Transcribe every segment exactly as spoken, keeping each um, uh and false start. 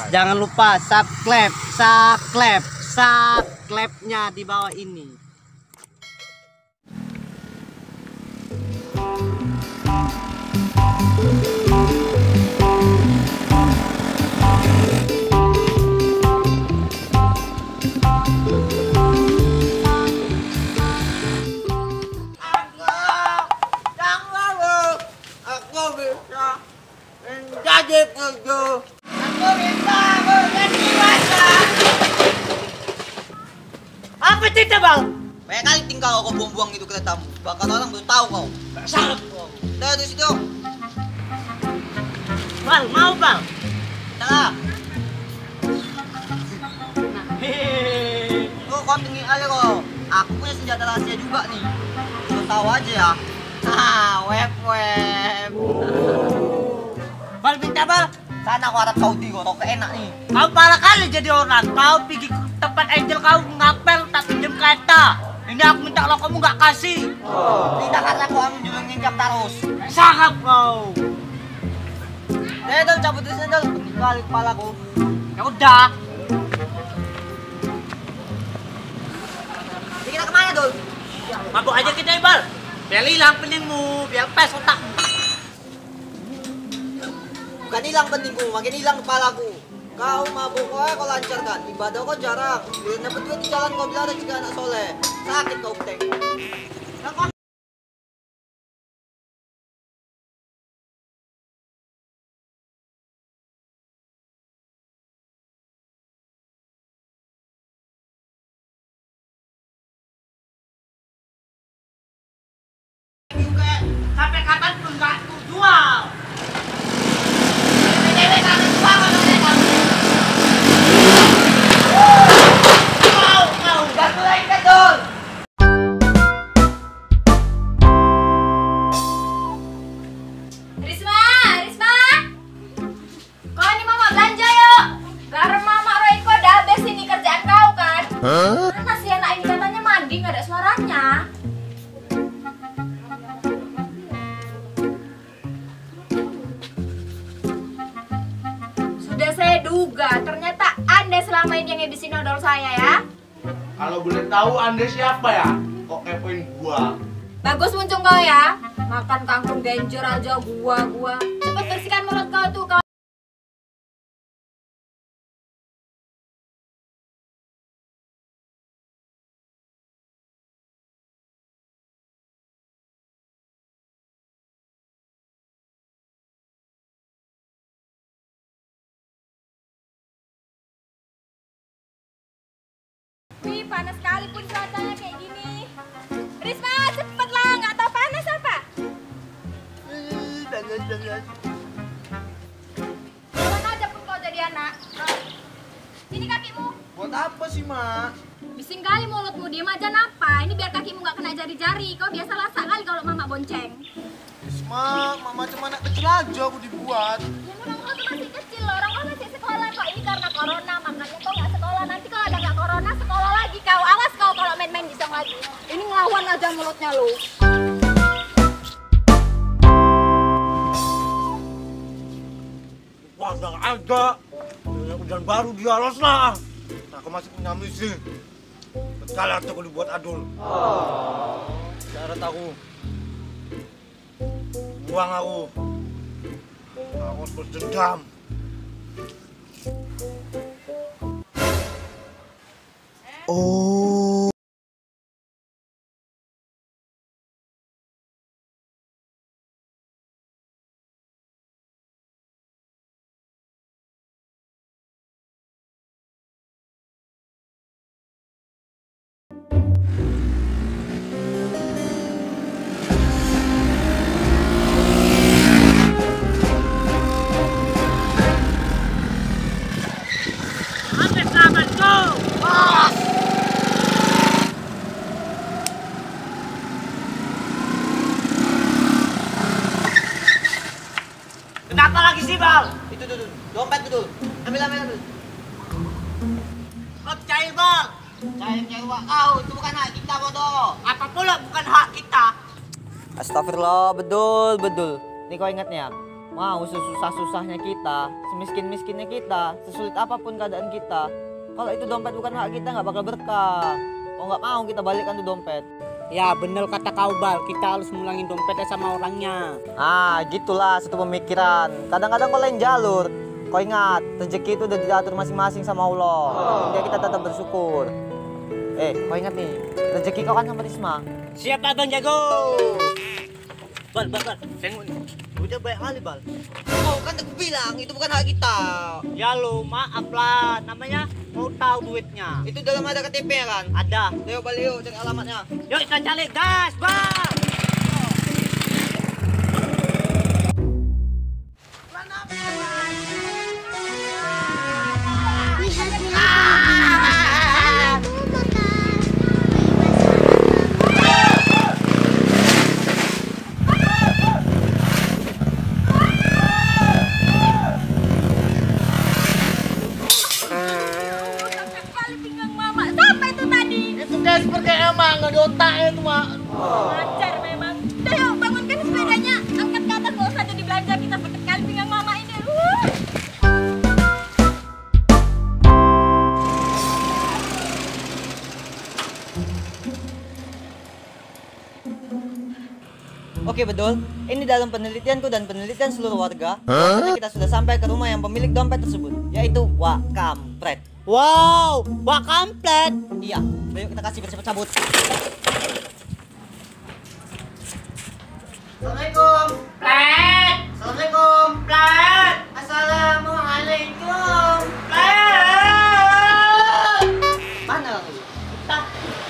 Jangan lupa subscribe, subscribe, subscribe-nya di bawah ini. Jadi perlu aku bisa menjadi dewasa. Apa cerita bang? Banyak kali tinggal kau buang-buang itu keretamu. Bahkan orang belum tahu kau. Salah kau. Dari situ. Bang, mau bang? Salah. Hehehe. Oh, kau tinggi aja kau. Aku punya senjata rahasia juga nih. Kau tahu aja ya. Ah, web web. Bal minta bal. Sana aku Arab Saudi kau, tau enak nih. Kau parah kali jadi orang. Kau pergi ke tempat angel kau ngapel tak pinjam kereta. Ini aku minta kalau kamu nggak kasih. Oh. Tidak karena kau amin juga nginjak terus. Sangap kau. Eh, dong cabut di sini dong. Kali kepalaku. Ya udah. Jadi kita kemana dong? Mabuk aja kita bal. Biar hilang peningmu, biar pes otakmu. Bukan hilang pentingku, makin hilang kepalaku. Kau mabuk kau, kau lancarkan. Ibadah kau jarang. Bila dapat duit di jalan kau bilang jika anak soleh. Sakit kau puteng. Sampai kapan pun nggak aku jual. Dewe kangen banget sama kamu. Kau, kau. Gas mulai kan dong. Risma, Risma, kau ini mama belanja yuk. Garam mama Royko udah habis ini kerjaan kau kan? Mana sih anak ini katanya mandi nggak ada suaranya? Sudah saya duga, ternyata Anda selama ini yang ngabisin odol saya ya. Kalau boleh tahu Anda siapa ya? Kok kepoin gua? Bagus muncung kau ya. Makan kangkung genjer aja gua-gua. Cepet bersihkan mulut kau tuh kau. Wih, panas sekali pun cuacanya kayak gini. Risma, cepet lah, nggak tahu panas apa? Mana aja pun kau jadi anak. Sini kakimu. Buat apa sih, Mak? Bising kali mulutmu, diem aja napa? Ini biar kakimu nggak kena jari-jari. Kau biasa lasak kali kalau mama bonceng. Mak, mama cuma anak kecil aja aku dibuat. Ya orang kau tuh masih kecil loh, orang kau masih sekolah kok. Ini karena corona, makanya kau nggak sekolah. Nanti kalau ada nggak corona, sekolah lagi kau. Awas kau kalau main-main di sana lagi. Ini ngelawan aja mulutnya lo. Wah, udah ada. Hujan baru dia los lah. Nah, aku masih punya misi. Betul tuh aku dibuat adul. Oh. Syarat aku. Buang aku. Aku harus berdendam. Oh. Apa kabar kau? Bos. Kenapa lagi sih bal? Itu tuh, tuh, dompet itu. Ambil ambil ambil. Kau cair bal. Cair cair uang kau, itu bukan hak kita bodoh. Apa pula bukan hak kita? Astagfirullah, betul betul. Nih kau ingatnya, Mau sesusah-susahnya kita, semiskin-miskinnya kita, sesulit apapun keadaan kita, kalau itu dompet bukan hak kita nggak bakal berkah. Oh nggak mau kita balikkan tuh dompet. Ya bener kata kau Bal, kita harus mulangin dompetnya sama orangnya. Ah gitulah satu pemikiran. Kadang-kadang kau lain jalur. Kau ingat, rezeki itu udah diatur masing-masing sama Allah. Jadi kita tetap bersyukur. Eh, kau ingat nih, rezeki kau kan sama Risma. Siap Abang Jago. Bal, Bal, Bal, tengok nih. Udah baik kali Bal. Oh kan aku bilang itu bukan hak kita. Ya lo, maaf lah. Namanya mau tahu duitnya. Itu dalam ada K T P kan? Ada. Ayo balik yuk cek alamatnya. Yuk kita cari gas, Bal. Seperti emang nggak ada otaknya itu mak. Lancar memang. Udah yuk bangunkan sepedanya, angkat ke atas, nggak usah jadi belanja, kita sakit kali pinggang mama ini. Uh. Oke betul, ini dalam penelitianku dan penelitian seluruh warga, huh? Kita sudah sampai ke rumah yang pemilik dompet tersebut, yaitu Wak Kampret. Wow, Wak Kampret. Iya, ayo kita kasih bercepat cabut. Assalamualaikum. Plet. Assalamualaikum. Plet. Assalamualaikum. Plet. Mana kamu? Tak.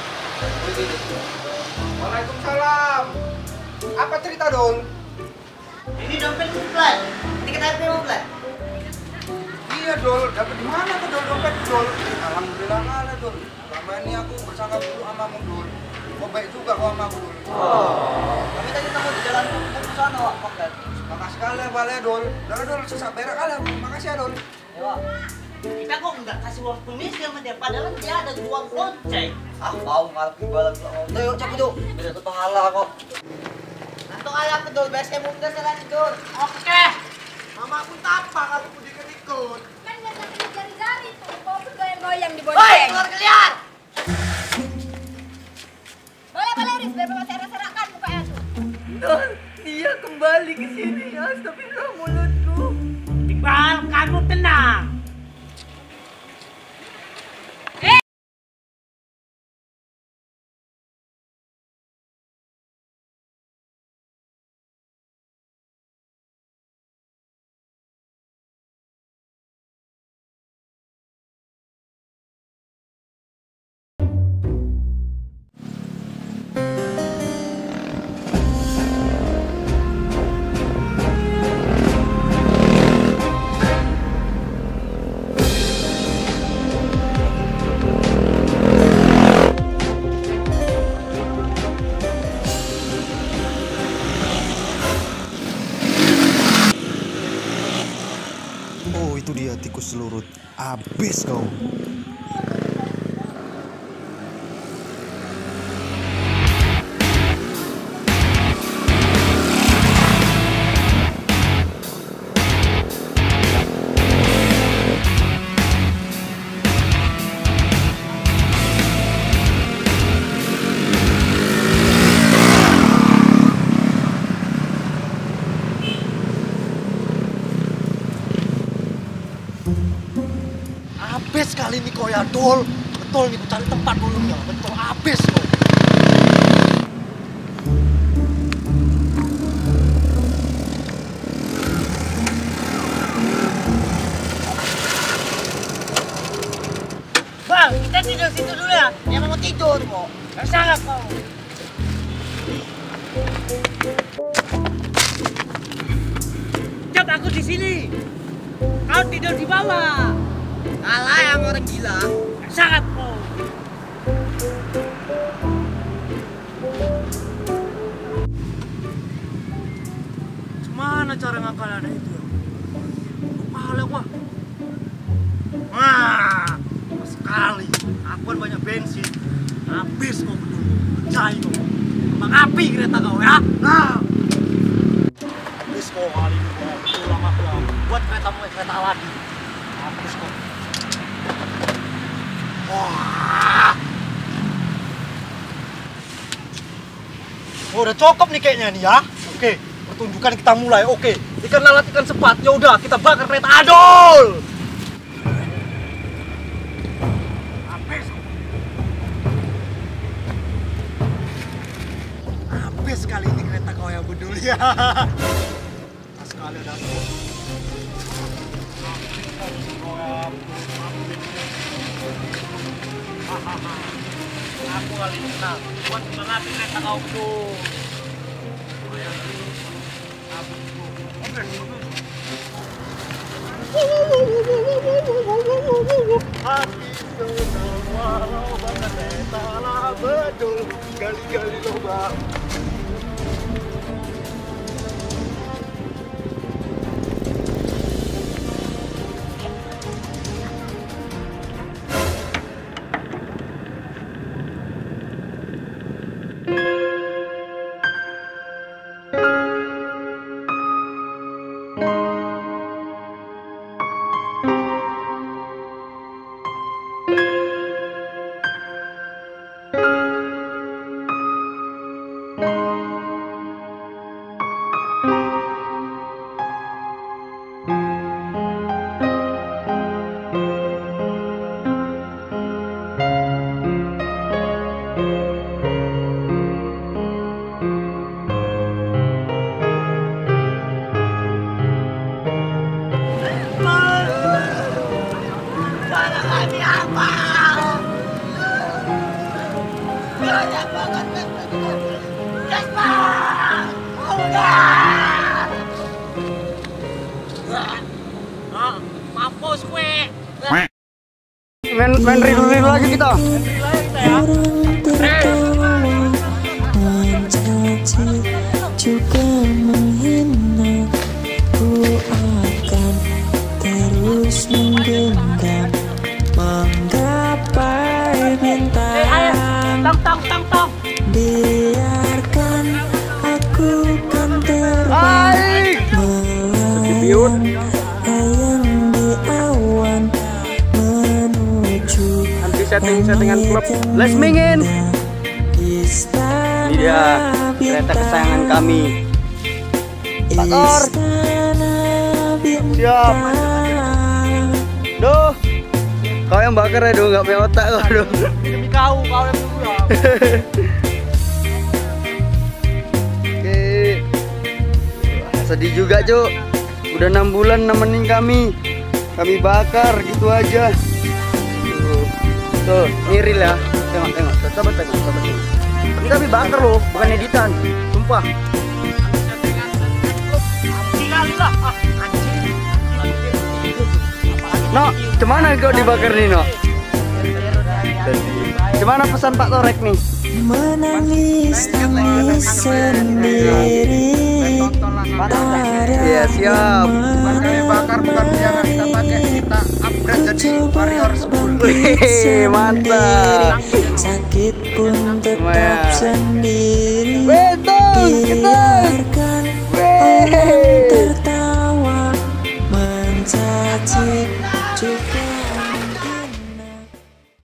Waalaikumsalam. Apa cerita Dul? Ini dompetku Plat. Ini K T P-mu Plat. Iya Dul, dapat di mana tuh Dul dompet Dul? Alhamdulillah nggak ada Dul. Selama ini aku bersama dulu sama kamu Dul. Kau baik juga kau sama aku Dul. Kami tadi ketemu di jalan ke sana Wak Kampret. Makasih kali ya Bal ya Dul. Udah Dul, sesak berak kali aku. Makasih ya Dul. Ya Wak. Kita kok nggak kasih uang komisi sama dia, padahal dia ada uang goceng. Ah mau ngarep imbalan kok. Udah yuk cabut yuk. Biar dapat pahala kok. Nanti alam betul, best kamu udah selanjut. Oke. Mama aku tapa kalau aku dikit-ikut. Kan nggak sampai jari-jari tuh, kopi goyang-goyang di Woi, bonceng. keluar kalian. Boleh boleh Riz, biar bapak saya serak-serakan mukanya tuh. Dol, dia kembali ke sini. Astagfirullah mulutku. Iqbal, kamu tenang. Oh itu dia tikus selurut. Abis kau. Abis kali ini kau ya Dul. Betul nih, cari tempat dulu ya. Betul abis kau. Bang, kita tidur situ dulu ya. Ya mau tidur kok. Gak salah kau. Cep, aku di sini. Kau tidur di bawah. Kalah yang orang gila. Gak salah kau. Gimana cara ngakal ada itu ya? Pahala gua. Wah, sekali. Aku kan banyak bensin. Habis kau berdua. Percaya kau. Bang api kereta kau ya. Nah. Habis kau kali ini kau. buat keretamu kereta lagi. Hapus kok. Wah. Oh, udah cukup nih kayaknya nih ya. Oke, pertunjukan kita mulai. Oke, ikan lalat ikan sepat. Ya udah, kita bakar kereta Adol. Habis sekali ini kereta kau yang bedul ya. Pas sekali ada. Aku kali senang. Buat semangatin kereta kau tuh. Hati senang walau bakar kereta lah bedul. Gali-gali lubang. Mampus gue. Main main rilu-rilu aja kita. Mencaci juga menghina, ku akan terus menggenggam menggapai bintang. Tong tong tong tong. Biarkan aku kan terbang melayang di awan menuju Nanti setting-settingan klub Les Mingin. istana Iya, kereta kesayangan kami. Bakar. istana Siap. bintang. Duh, kau yang bakar ya, Duh, nggak punya otak kau, Duh. Demi kau, kau yang dulu. Oke. Wah, sedih juga, Cuk. Udah enam bulan nemenin kami. Kami bakar gitu aja. Tuh, tuh miril ya. Tengok, tengok. Coba tengok, coba tengok. Ini kami bakar loh, bukan editan. Sumpah. Kali lah. Ah, anjing. No, cemana kau dibakar nih, No? Cemana pesan Pak Torek nih? Menangis tangis sendiri. Iya, siap. Kami bakar bukan piangan, kita pakai kita upgrade jadi warrior school. Wih, mantap. Sakit pun tetap Lumayan. sendiri.